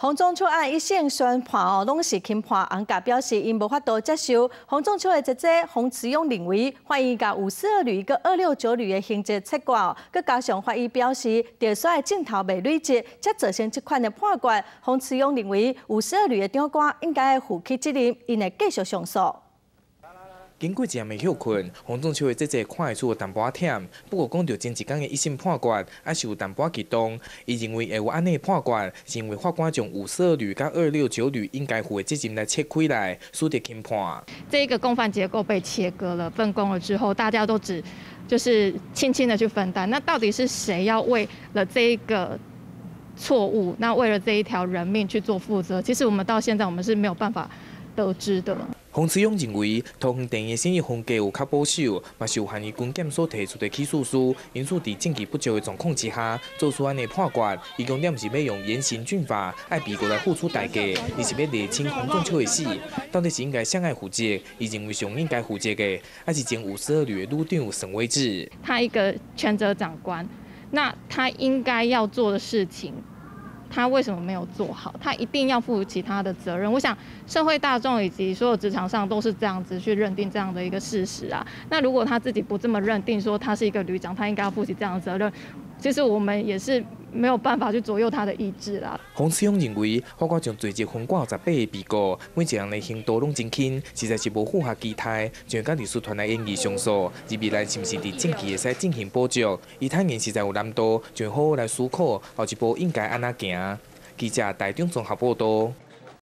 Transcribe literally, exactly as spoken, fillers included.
洪仲秋案一审宣判哦，拢是轻判。洪家表示，因无法度接受洪仲秋的姐姐洪慈勇认为，法院甲五四二律、个二六九律的刑责切割哦，佮加上法院表示，调查的镜头未累积，才造成这款的判决。洪慈勇认为，五四二律的长官应该负起责任，因会继续上诉。 经过一夜未休困，洪仲秋的姐姐看会出有淡薄仔忝，不过讲到前一天的一审判决，还是有淡薄仔激动。伊认为会有安尼判决，是因为法官将五四二律甲二六九律应该负的责任来切开来，输得轻判。 这个共犯结构被切割了、分工了之后，大家都只就是轻轻的去分担。那到底是谁要为了这一个错误，那为了这一条人命去做负责？其实我们到现在我们是没有办法得知的。 洪慈勇认为，桃园电影生意风格有较保守，嘛是有限于军检所提出的起诉书，因此在证据不足的状况之下，做出安尼判决。伊重点是要用严刑峻法，爱被告来付出代价，伊是要厘清洪仲秋的死，到底是应该向爱负责，伊认为上应该负责的，还是前五十二律的律长沈威志。 他一个权责长官，那他应该要做的事情。 他为什么没有做好？他一定要负起他的责任。我想，社会大众以及所有职场上都是这样子去认定这样的一个事实啊。那如果他自己不这么认定，说他是一个旅长，他应该要负起这样的责任，其实我们也是没有办法去左右他的意志啦。 洪慈勇认为，法官将罪责分挂十八个被告，每一人的刑度拢真轻，实在是无符合期待，就甲律师团来演议上诉。而未来是毋是伫证据会使进行补足？伊坦言实在有难度，就好好来思考后一步应该安怎行。记者台中综合报道。